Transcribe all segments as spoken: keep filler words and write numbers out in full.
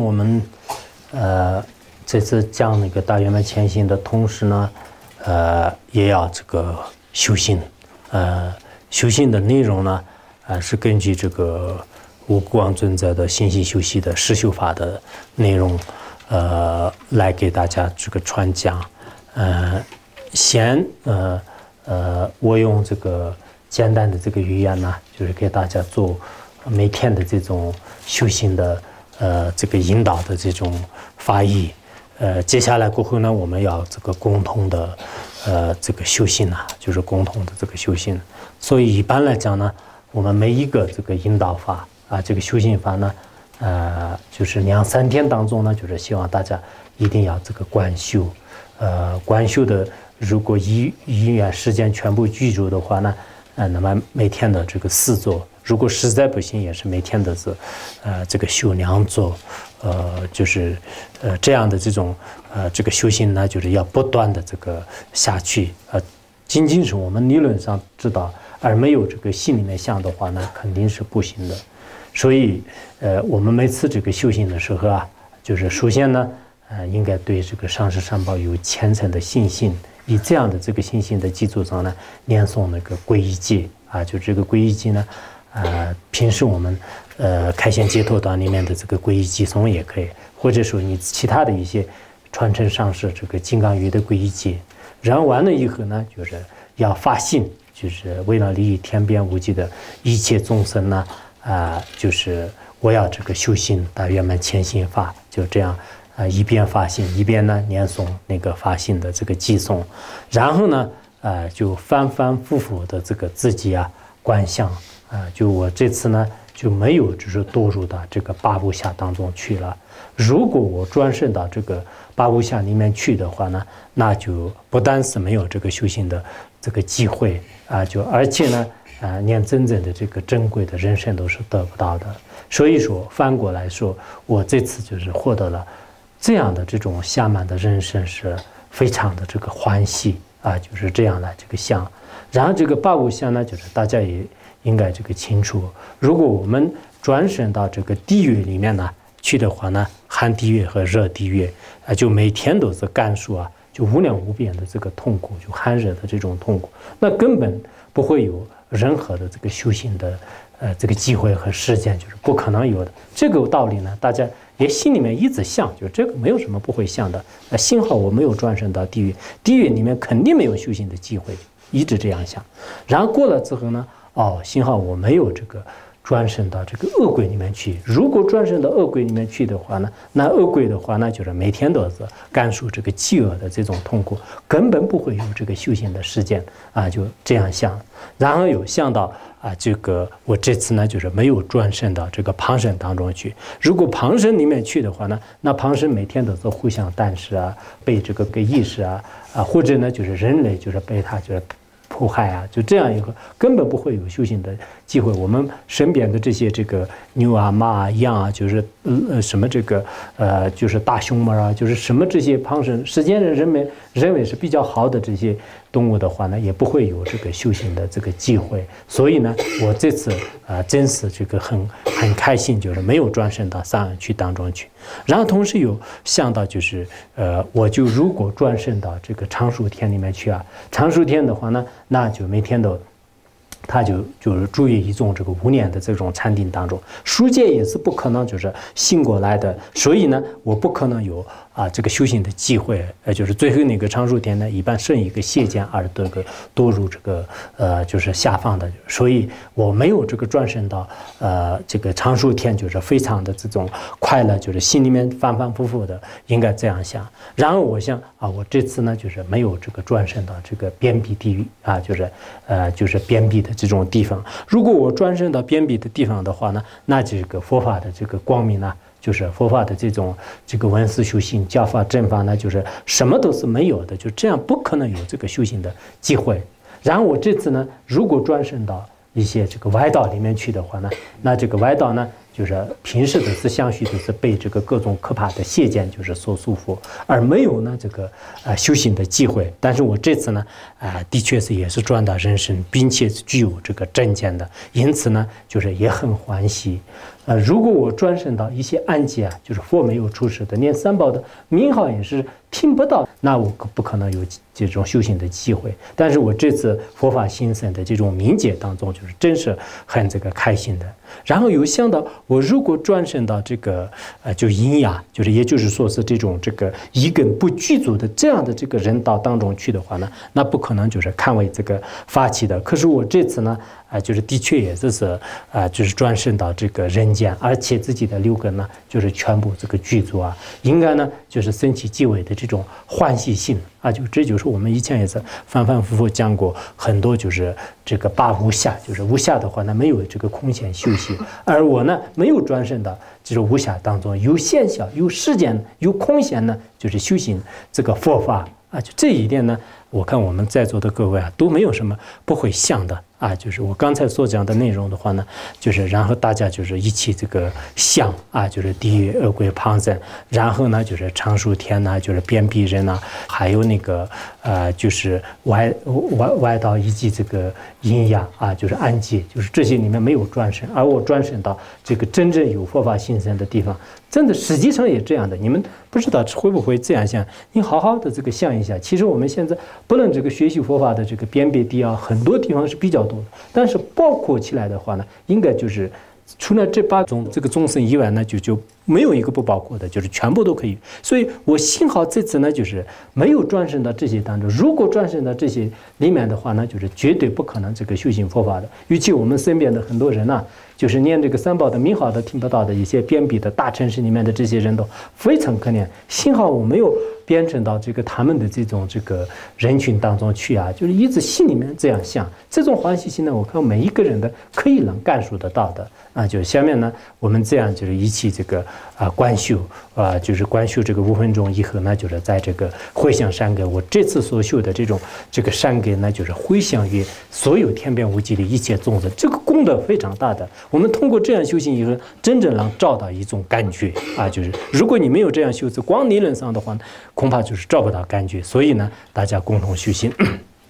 我们呃这次讲那个大圆满前行的同时呢，呃也要这个修行，呃修行的内容呢，呃是根据这个无光尊者的信息修习的实修法的内容，呃来给大家这个传讲，呃先呃呃我用这个简单的这个语言呢，就是给大家做每天的这种修行的呃这个引导的这种法义，呃接下来过后呢，我们要这个共同的呃这个修行啊，就是共同的这个修行。所以一般来讲呢，我们每一个这个引导法啊，这个修行法呢，呃就是两三天当中呢，就是希望大家一定要这个观修，呃观修的如果一一元时间全部居住的话呢，呃那么每天的这个四座。如果实在不行，也是每天的是，呃，这个修两座，呃，就是呃这样的这种呃这个修行呢，就是要不断的这个下去，呃，仅仅是我们理论上知道，而没有这个心里面想的话呢，肯定是不行的。所以，呃，我们每次这个修行的时候啊，就是首先呢，呃，应该对这个上师三宝有虔诚的信心，以这样的这个信心的基础上呢，念诵那个皈依偈啊，就这个皈依偈呢。呃，平时我们呃开显解脱段里面的这个皈依偈颂也可以，或者说你其他的一些传承上师这个金刚语的皈依偈，然后完了以后呢，就是要发心，就是为了利益天边无际的一切众生呢，啊、呃，就是我要这个修行大圆满前行法，就这样啊、呃，一边发心一边呢念诵那个发心的这个偈颂，然后呢，呃，就反反复复的这个自己啊观想。啊、呃，就我这次呢就没有就是堕入到这个八部下当中去了。如果我转生到这个八部下里面去的话呢，那就不单是没有这个修行的这个机会啊、呃，就而且呢，啊、呃，连真正的这个珍贵的人生都是得不到的。所以说，反过来说，我这次就是获得了这样的这种下满的人生，是非常的这个欢喜啊，就是这样的这个想。然后这个八部下呢，就是大家也。应该这个清楚，如果我们转生到这个地狱里面呢去的话呢，寒地狱和热地狱啊，就每天都是感受啊，就无量无边的这个痛苦，就寒热的这种痛苦，那根本不会有任何的这个修行的呃这个机会和时间，就是不可能有的。这个道理呢，大家也心里面一直想，就这个没有什么不会想的。呃，幸好我没有转生到地狱，地狱里面肯定没有修行的机会，一直这样想。然后过了之后呢？哦，幸好我没有这个转生到这个恶鬼里面去。如果转生到恶鬼里面去的话呢，那恶鬼的话呢，就是每天都是感受这个饥饿的这种痛苦，根本不会有这个修行的时间啊，就这样想。然后有想到啊，这个我这次呢，就是没有转生到这个旁生当中去。如果旁生里面去的话呢，那旁生每天都是互相担视啊，被这个给意识啊啊，或者呢，就是人类就是被他就是。迫害啊，就这样一个根本不会有修行的机会。我们身边的这些这个牛啊、马啊、羊啊，就是呃什么这个呃，就是大熊猫啊，就是什么这些旁生，实际上人们认为是比较好的这些动物的话呢，也不会有这个修行的这个机会。所以呢，我这次啊、呃，真是这个很很开心，就是没有转生到三恶趣当中去。然后同时有想到就是呃，我就如果转生到这个长寿天里面去啊，长寿天的话呢。那就每天都，他就就是注意一种这个无念的这种禅定当中，书界也是不可能就是醒过来的，所以呢，我不可能有啊这个修行的机会，呃，就是最后那个长寿天呢，一般剩一个谢见而这个堕入这个呃就是下方的，所以我没有这个转生到呃这个长寿天，就是非常的这种快乐，就是心里面反反复复的应该这样想。然后我想啊，我这次呢就是没有这个转生到这个边壁地狱啊，就是呃就是边壁的这种地方。如果我转生到边壁的地方的话呢，那这个佛法的这个光明呢。就是佛法的这种这个文思修行、教法、正法呢，就是什么都是没有的，就这样不可能有这个修行的机会。然后我这次呢，如果转生到一些这个歪道里面去的话呢，那这个歪道呢， 就是平时的是相续的是被这个各种可怕的邪见就是所束缚，而没有呢这个呃修行的机会。但是我这次呢，啊、呃，的确是也是转达人生，并且具有这个正见的，因此呢，就是也很欢喜。呃，如果我转生到一些暗界啊，就是佛没有出世的，连三宝的名号也是听不到，那我不可能有这种修行的机会。但是我这次佛法兴盛的这种冥界当中，就是真是很这个开心的。然后有想到，我如果转生到这个呃，就阴阳，就是也就是说是这种这个一根不具足的这样的这个人道当中去的话呢，那不可能就是看为这个发起的。可是我这次呢，啊、呃，就是的确也就是啊、呃，就是转生到这个人间，而且自己的六根呢，就是全部这个具足啊，应该呢就是升起极为的这种欢喜心啊，就这就是我们以前也是反反复复讲过很多，就是这个八无暇，就是无暇的话呢，没有这个空闲休息，而我呢没有转生到这种无暇当中，有闲暇，有时间，有空闲呢，就是修行这个佛法啊，就这一点呢，我看我们在座的各位啊都没有什么不会想的。啊，就是我刚才所讲的内容的话呢，就是然后大家就是一起这个想啊，就是地狱恶鬼旁生，然后呢就是常数天呐、啊，就是鞭辟人呐、啊，还有那个呃就是外外外道以及这个阴阳啊，就是暗界，就是这些里面没有转生，而我转生到这个真正有佛法兴盛的地方，真的实际上也这样的。你们不知道会不会这样想？你好好的这个想一下，其实我们现在不论这个学习佛法的这个辨别地啊，很多地方是比较。但是包括起来的话呢，应该就是除了这八种这个众生以外呢，就就没有一个不包括的，就是全部都可以。所以我幸好这次呢，就是没有转生到这些当中。如果转生到这些里面的话呢，就是绝对不可能这个修行佛法的。尤其我们身边的很多人呢、啊，就是连这个三宝的名号都听不到的一些边鄙的大城市里面的这些人都非常可怜。幸好我没有编程到这个他们的这种这个人群当中去啊，就是一直心里面这样想，这种欢喜心呢，我看每一个人的可以能感受得到的啊。就下面呢，我们这样就是一起这个啊观修啊，就是观修这个五分钟以后呢，就是在这个回向善根，我这次所修的这种这个善根呢，就是回向于所有天边无际的一切众生，这个功德非常大的。我们通过这样修行以后，真正能找到一种感觉啊，就是如果你没有这样修持，光理论上的话，恐怕就是找不到感觉。所以呢，大家共同修行。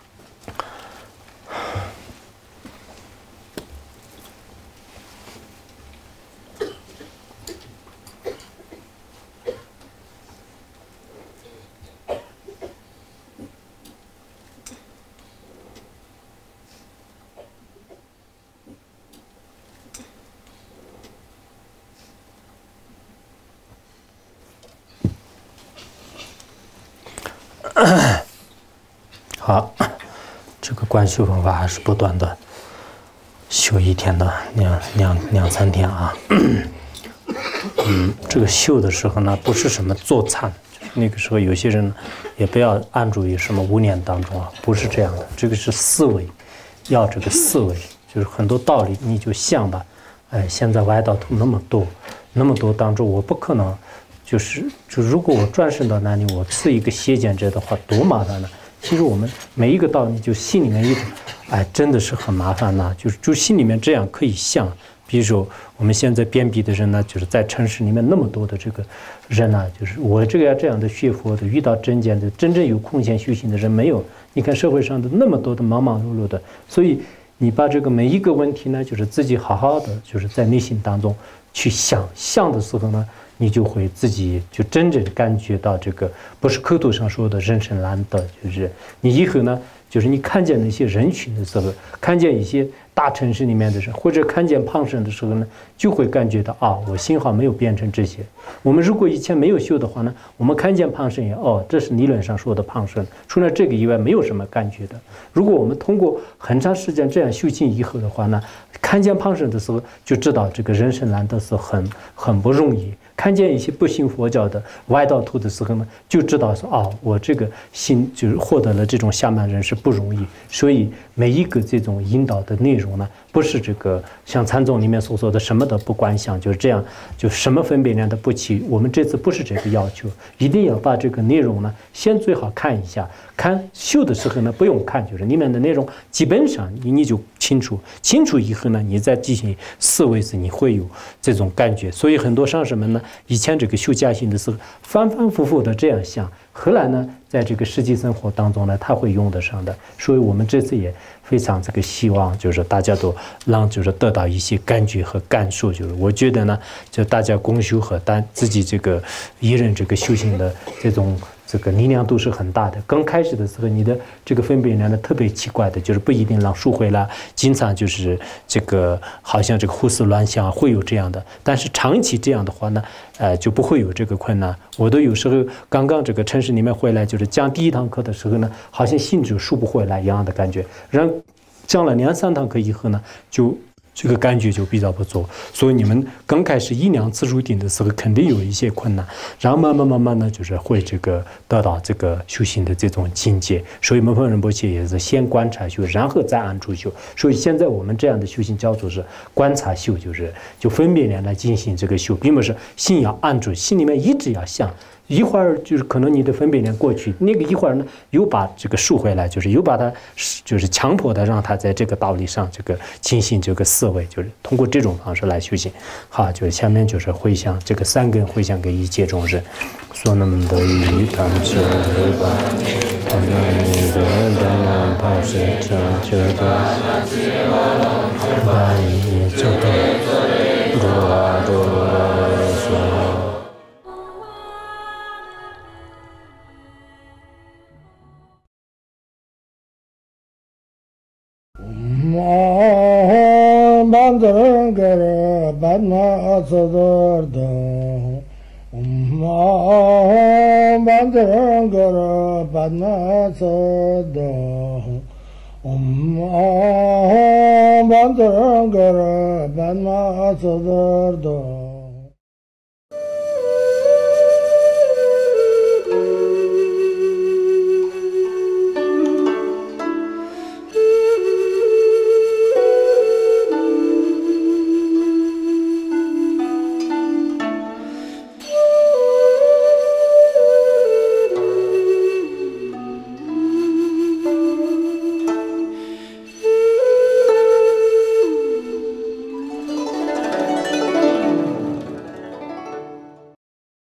好，这个观修方法还是不断的修一天的两两两三天啊。嗯，这个修的时候呢，不是什么坐禅，那个时候有些人也不要安住于什么无念当中啊，不是这样的。这个是思维，要这个思维，就是很多道理你就想吧。哎，现在外道徒那么多，那么多当中，我不可能。就是就如果我转生到那里，我是一个邪见者的话，多麻烦呢！其实我们每一个道理，就心里面一种，哎，真的是很麻烦呐。就是就心里面这样可以想，比如说我们现在边鄙的人呢，就是在城市里面那么多的这个人呢、啊，就是我这个要这样的学佛的，遇到真见的，真正有空闲修行的人没有。你看社会上的那么多的忙忙碌碌的，所以你把这个每一个问题呢，就是自己好好的，就是在内心当中去想，想的时候呢。你就会自己就真正感觉到这个不是口头上说的人生难得，就是你以后呢，就是你看见那些人群的时候，看见一些大城市里面的人，或者看见胖生的时候呢，就会感觉到啊，我幸好没有变成这些。我们如果以前没有修的话呢，我们看见胖生也哦，这是理论上说的胖生，除了这个以外没有什么感觉的。如果我们通过很长时间这样修行以后的话呢，看见胖生的时候就知道这个人生难得是很很不容易。 看见一些不信佛教的外道徒的时候呢，就知道说哦，我这个心就是获得了这种下曼人是不容易。所以每一个这种引导的内容呢，不是这个像禅宗里面所说的什么都不观想，就是这样，就什么分别念都不起。我们这次不是这个要求，一定要把这个内容呢，先最好看一下。看修的时候呢，不用看，就是里面的内容基本上你你就清楚，清楚以后呢，你再进行思维时，你会有这种感觉。所以很多上师们呢，以前这个修家行的时候，反反复复的这样想，后来呢，在这个实际生活当中呢，他会用得上的。所以我们这次也非常这个希望，就是大家都让就是得到一些感觉和感受。就是我觉得呢，就大家共修和单自己这个一人这个修行的这种。这个力量都是很大的。刚开始的时候，你的这个分别念呢特别奇怪的，就是不一定让赎回来，经常就是这个好像这个胡思乱想，会有这样的。但是长期这样的话呢，呃，就不会有这个困难。我都有时候刚刚这个城市里面回来，就是讲第一堂课的时候呢，好像心就赎不回来一样的感觉。然后讲了两三堂课以后呢，就。这个感觉就比较不错，所以你们刚开始一两次入定的时候，肯定有一些困难，然后慢慢慢慢呢，就是会这个得到这个修行的这种境界。所以门峰仁波切也是先观察修，然后再按住修。所以现在我们这样的修行叫做是观察修，就是就分别念来进行这个修，并不是心要按住，心里面一直要想。一会儿就是可能你的分别念过去，那个一会儿呢又把这个赎回来，就是又把它就是强迫的让他在这个道理上这个进行这个思维，就是通过这种方式来修行。好，就是下面就是回向这个三根回向给一切众生，所能得于他们是为吧，他们的的难怕是成就的，万一就得如啊如说。 Bandar gara badna sadar da Umma bandar gara badna sadar Umma bandar gara badna sadar da